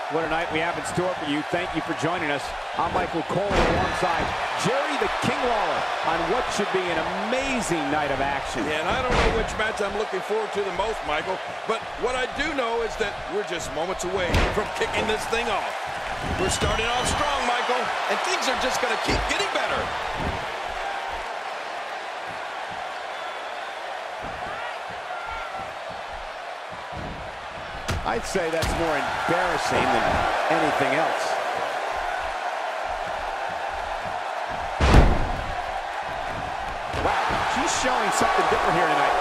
What a night we have in store for you. Thank you for joining us. I'm Michael Cole alongside Jerry the King Lawler on what should be an amazing night of action. Yeah, and I don't know which match I'm looking forward to the most, Michael, but what I do know is that we're just moments away from kicking this thing off. We're starting off strong, Michael, and things are just going to keep getting better. I'd say that's more embarrassing than anything else. Wow, she's showing something different here tonight.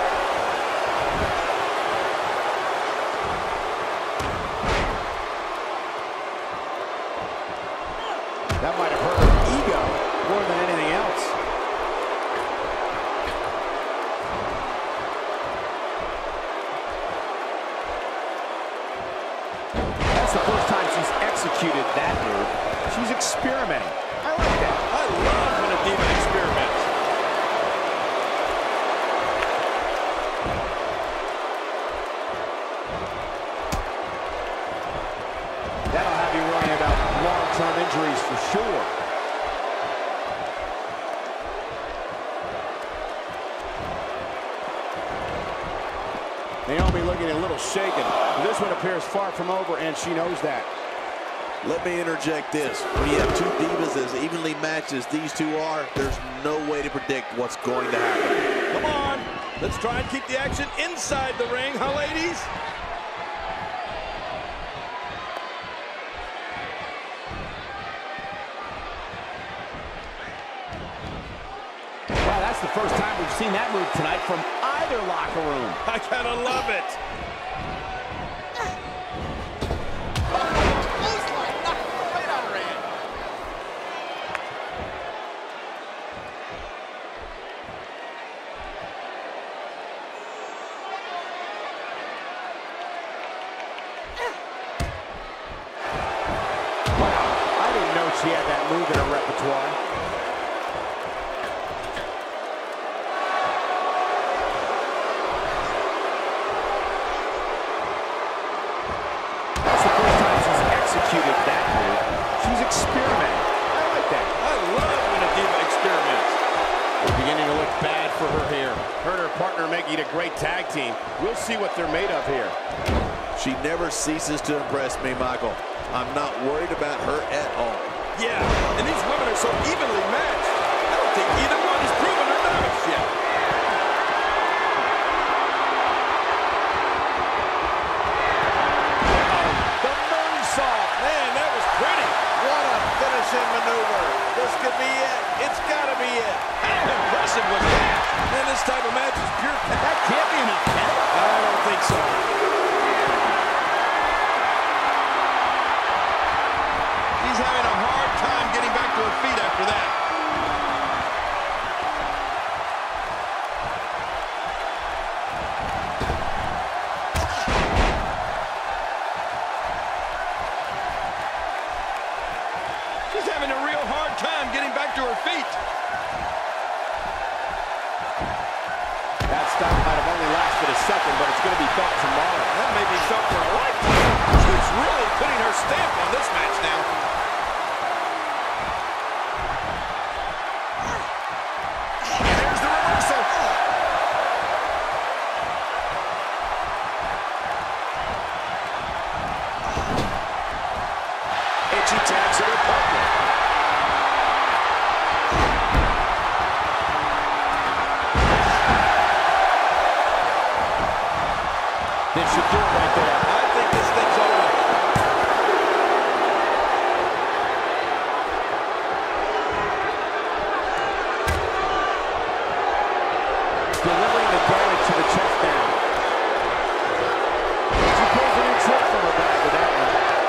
That might have hurt her ego more than anything else. That's the first time she's executed that move. She's experimenting. I like that. I love when a diva experiments. That'll have you worrying about long-term injuries for sure. Naomi looking a little shaken. This one appears far from over, and she knows that. Let me interject this. When you have two divas as evenly matched as these two are, there's no way to predict what's going to happen. Come on, let's try and keep the action inside the ring, huh, ladies? Wow, that's the first time we've seen that move tonight from either locker room. I gotta love it. I didn't know she had that move in her repertoire. That's the first time she's executed that move. She's experimenting. I like that. I love when a diva experiments. It's beginning to look bad for her here. Her and her partner making a great tag team. We'll see what they're made of here. She never ceases to impress me, Michael. I'm not worried about her at all. Yeah, and these women are so evenly matched. I don't think either one has proven her dominance yet. The moonsault. Man, that was pretty. What a finishing maneuver. This could be it. It's got to be it. How impressive was that? Man, this type of match is pure. That can't be enough, can it? I don't think so. He's having a hard time getting back to her feet after that. She's having a real hard time getting back to her feet. That stop might have only lasted a second, but it's going to be felt tomorrow. That may be felt for a lifetime. She's really putting her stamp on this match now. There's the reversal. And she tags her partner. This should do it right there. I think this thing's over. Delivering the damage to the chest down. She pulls a new trick from her back with that one.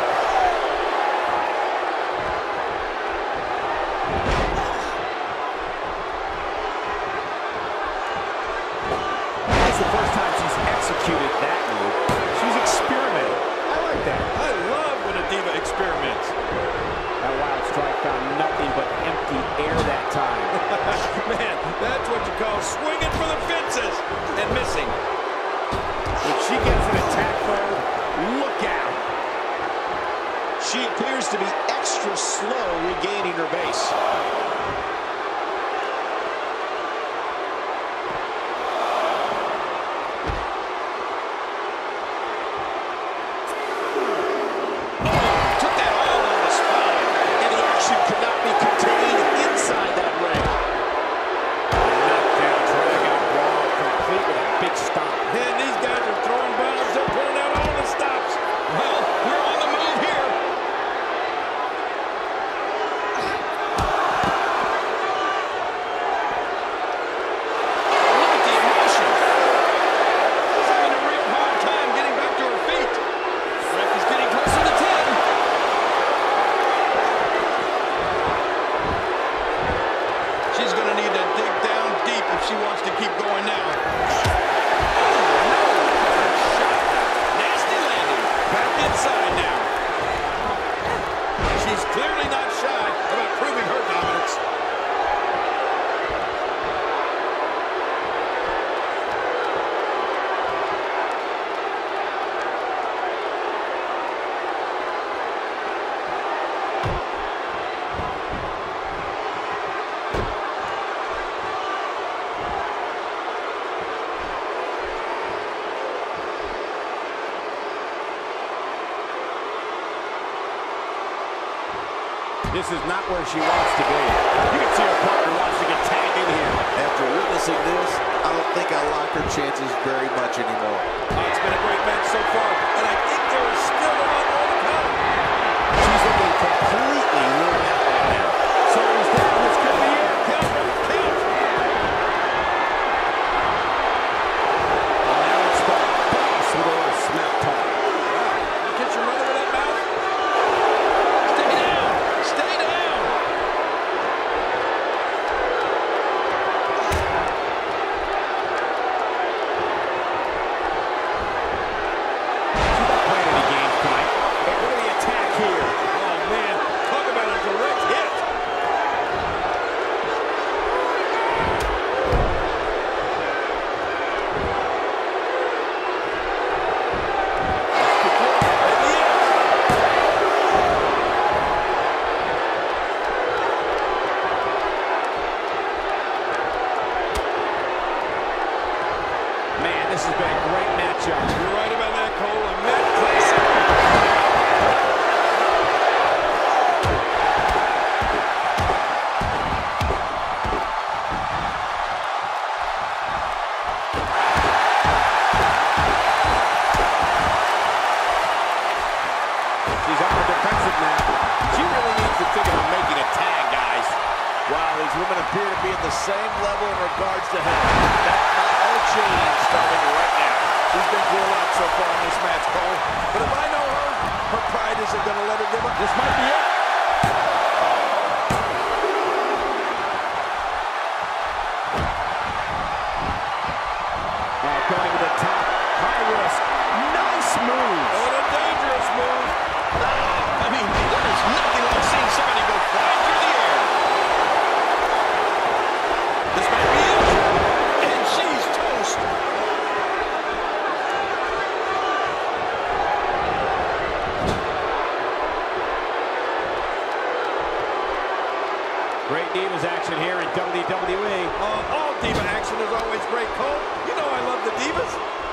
That's the first time she's executed that move. She's experimenting. I like that. I love when a diva experiments. That wild strike found nothing but empty air that time. Man, that's what you call swinging for the fences and missing. If she gets an attack though, look out. to be extra slow regaining her base. This is not where she wants to be. You can see her partner wants to get tagged in here. After witnessing this, I don't think I like her chances very much anymore. It's been a great match so far, and I think there is still a lot more to come. She's looking completely worn out right now. Somebody's down. This could be it. Count. Now it's the boss with a little smack talk. Wow, you kiss your mother with that mouth? Stay down. She's not playing any games tonight. Hey, look at the attack here. Oh, man, talk about a direct hit. Man, this has been a great matchup. You're right about that, Cole. A Met classic. She's on the defensive now. She really needs to think about making a tag, guys. Wow, these women appear to be at the same level in regards to health. That might all change starting right now. She's been through a lot so far in this match, Cole. But if I know her pride isn't going to let her give up. This might be it. Going to the top. High risk. Nice move. And a dangerous move. I mean, there is nothing like seeing somebody go flying through the air. This might be it. And she's toast. Great Divas action here in WWE. All Diva action is always great, Cole. You know I love the Divas.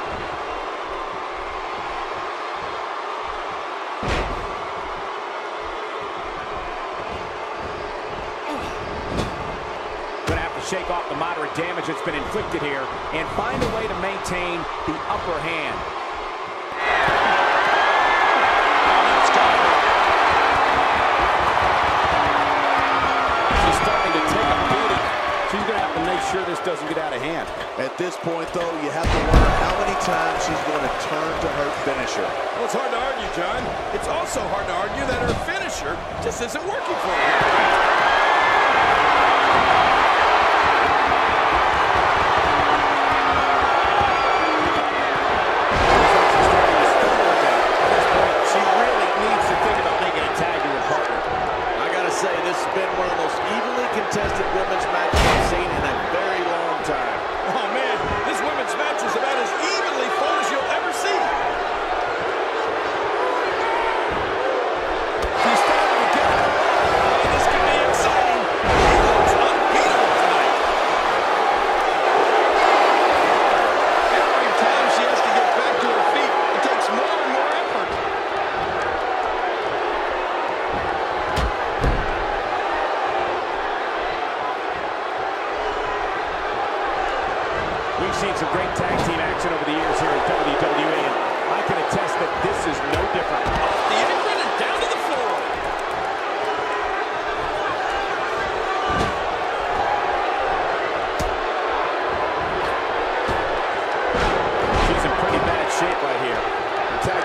Gonna have to shake off the moderate damage that's been inflicted here and find a way to maintain the upper hand. She's starting to take a beating. She's gonna have to make sure this doesn't get out of hand. At this point, though, you have to wonder how many times she's going to turn to her finisher. Well, it's hard to argue, John. It's also hard to argue that her finisher just isn't working for her. This has been one of the most evenly contested women's matches I've seen in a very long time. Oh, man, this women's match is about as evenly fought as you'll ever see. She's starting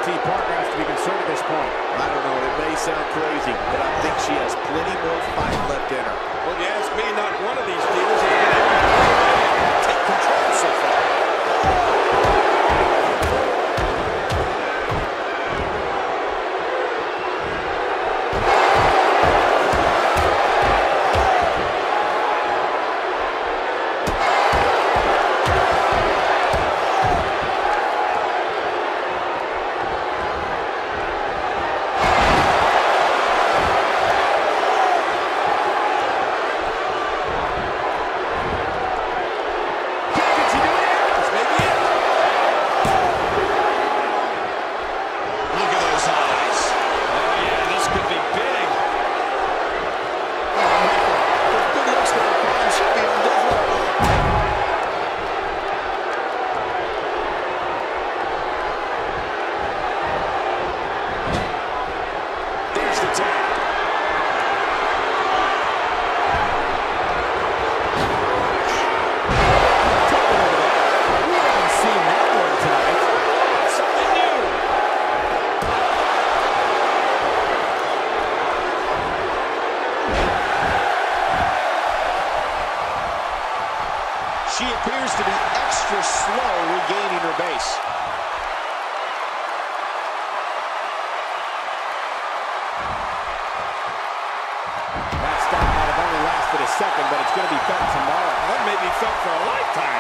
partner has to be concerned at this point. I don't know, it may sound crazy, but I think she has plenty more fight left in her. Well, if you ask me, not one of these divas has been able to take control so far. She appears to be extra slow regaining her base. That stop might have only lasted a second, but it's going to be felt tomorrow. That may be felt for a lifetime.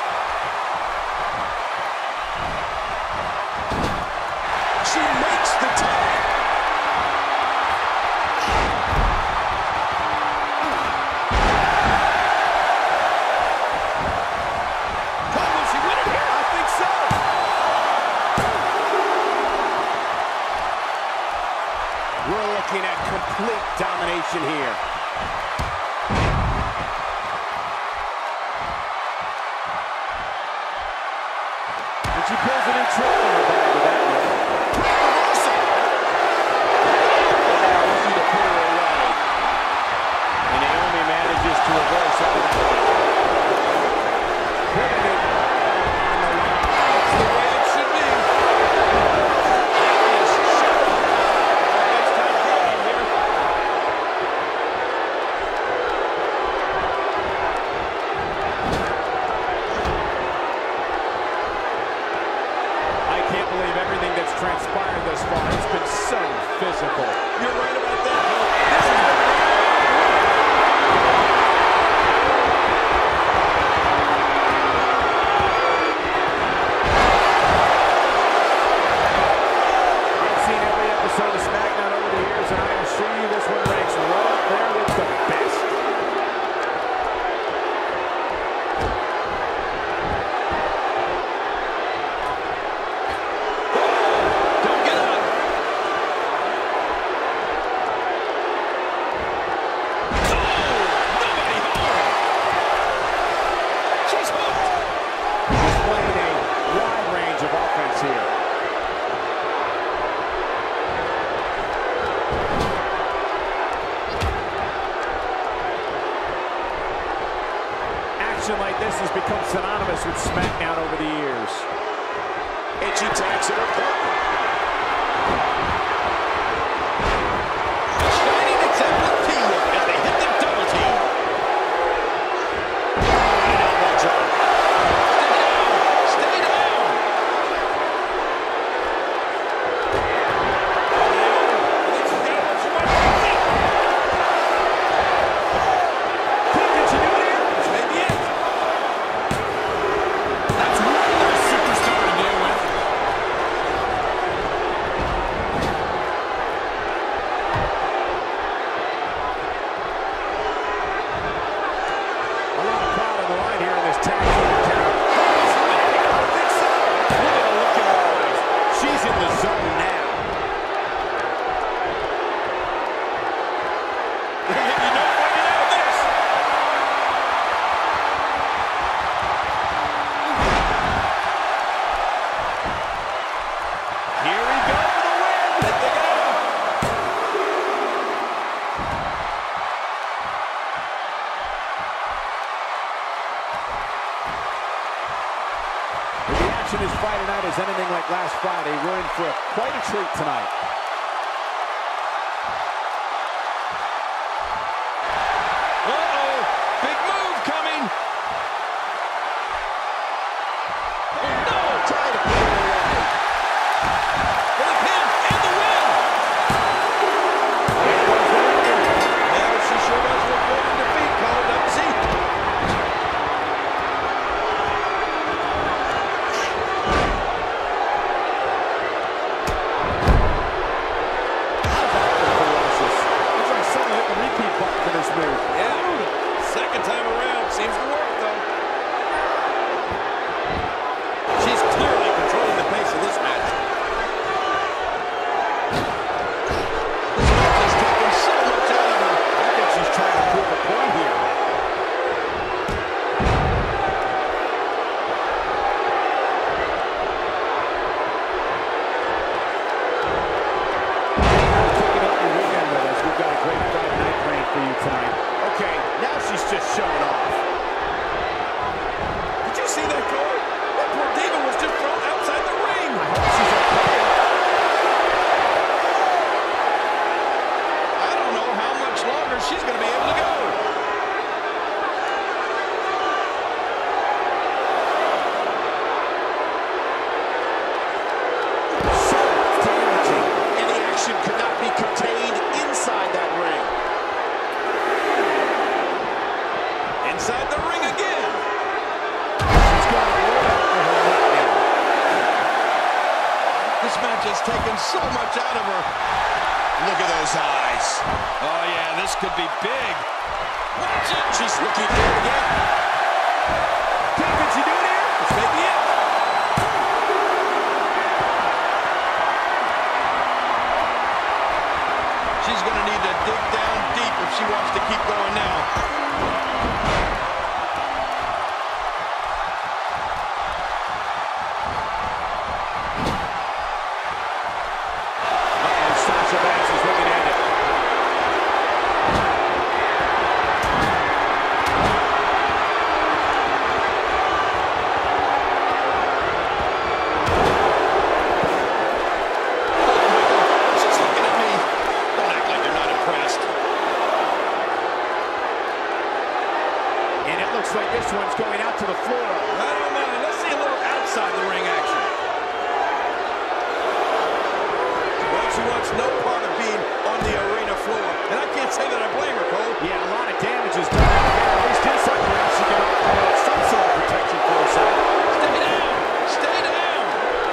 She makes the tag. We're looking at complete domination here. And she pulls it in trouble in the bag with that one. Now looking to put her away. And Naomi manages to reverse all that. Putting it on the line. That's the way it should be. Transpired thus far. It's been so physical. You're right about that, Cole. This is the I've seen every episode of SmackDown over the years, and I assure you this one ranks right up there with the best. Action like this has become synonymous with SmackDown over the years. And she tags at her partner. A shining example of teamwork as they hit the double team. An elbow drop. Stay down. Friday night is anything like last Friday, we're in for quite a treat tonight. Uh-oh, big move coming. Oh, no, trying to put it away. For the pin and the win. Yeah, she sure does look good in defeat, Cole, doesn't she? Yeah, second time around. Seems to work, though. She's clearly controlling the pace of this match. This match is taking so much out of her. I think she's trying to prove a point here. Taking up your weekend with us. We've got a great Friday night planned for you tonight. Okay, now she's just showing off. Did you see that, Cole? That poor diva was just thrown outside the ring. I hope she's okay. I don't know how much longer she's going to be able to go. So damaging. And the action could not be contained inside that ring. Inside the ring again. She's going right out for her right now. This match has taken so much out of her. Look at those eyes. Oh, yeah, this could be big. Watch it. She's looking good again. Can she do it here? This may be it. She's going to need to dig down deep if she wants to keep going now. Sasha Banks is looking at it. She's looking at me. Don't act like you're not impressed. And it looks like this one's going out to the floor. I don't mind. Let's see a little outside the ring action. Well, she wants no part of being on the arena floor. And I can't say that I blame her, Cole. Yeah, a lot of damage is done out there. At least inside the ring, she can offer some sort of protection for herself. Stay down. Stay down.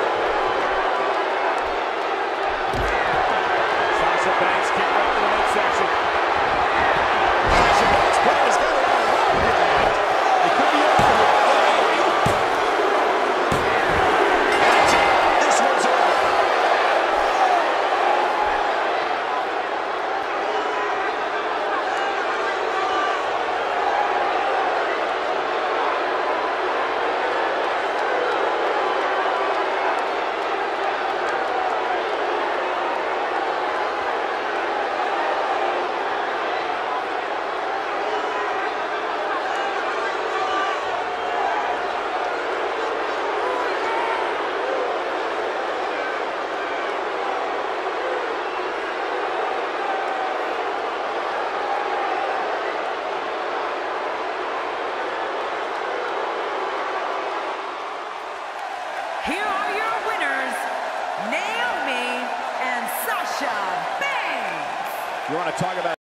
Sasha Banks kicked right to the midsection. Sasha Banks putting his gun around the rope here tonight. It could be over here. That's it. This one's over. Here are your winners, Naomi and Sasha Banks. You want to talk about